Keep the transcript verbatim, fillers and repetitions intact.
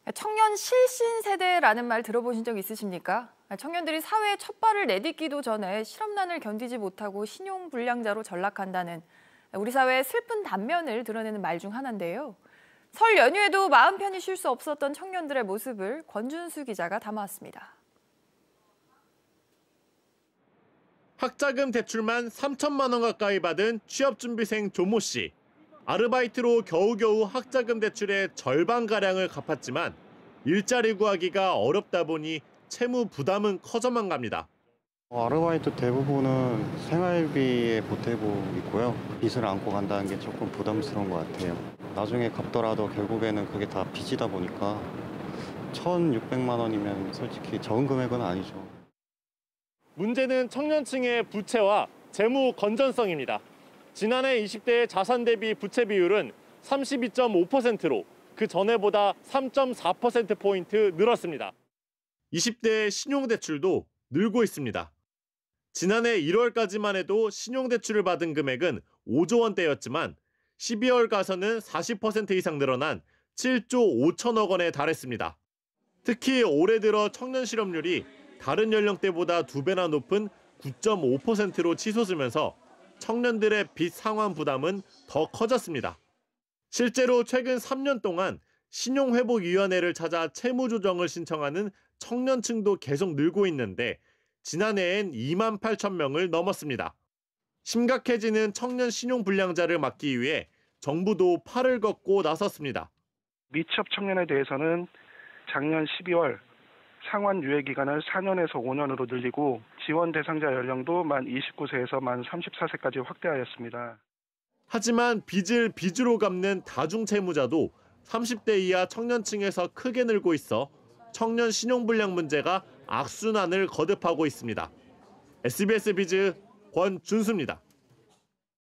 청년 실신 세대라는 말 들어보신 적 있으십니까? 청년들이 사회에 첫 발을 내딛기도 전에 실업난을 견디지 못하고 신용불량자로 전락한다는 우리 사회의 슬픈 단면을 드러내는 말 중 하나인데요. 설 연휴에도 마음 편히 쉴 수 없었던 청년들의 모습을 권준수 기자가 담아왔습니다. 학자금 대출만 삼천만 원 가까이 받은 취업준비생 조모 씨. 아르바이트로 겨우겨우 학자금 대출의 절반가량을 갚았지만 일자리 구하기가 어렵다 보니 채무 부담은 커져만 갑니다. 아르바이트 대부분은 생활비에 보태고 있고요. 빚을 안고 간다는 게 조금 부담스러운 것 같아요. 나중에 갚더라도 결국에는 그게 다 빚이다 보니까 천육백만 원이면 솔직히 적은 금액은 아니죠. 문제는 청년층의 부채와 재무 건전성입니다. 지난해 이십 대의 자산 대비 부채 비율은 삼십이 점 오 퍼센트로 그 전해보다 삼 점 사 퍼센트포인트 늘었습니다. 이십 대의 신용대출도 늘고 있습니다. 지난해 일월까지만 해도 신용대출을 받은 금액은 오조 원대였지만 십이월 가서는 사십 퍼센트 이상 늘어난 칠조 오천억 원에 달했습니다. 특히 올해 들어 청년 실업률이 다른 연령대보다 두 배나 높은 구 점 오 퍼센트로 치솟으면서 청년들의 빚 상환 부담은 더 커졌습니다. 실제로 최근 삼 년 동안 신용회복위원회를 찾아 채무 조정을 신청하는 청년층도 계속 늘고 있는데 지난해엔 이만 팔천 명을 넘었습니다. 심각해지는 청년 신용불량자를 막기 위해 정부도 팔을 걷고 나섰습니다. 미취업 청년에 대해서는 작년 십이월 상환 유예 기간을 사 년에서 오 년으로 늘리고 지원 대상자 연령도 만 이십구 세에서 만 삼십사 세까지 확대하였습니다. 하지만 빚을 빚으로 갚는 다중채무자도 삼십 대 이하 청년층에서 크게 늘고 있어 청년 신용불량 문제가 악순환을 거듭하고 있습니다. 에스비에스 비즈 권준수입니다.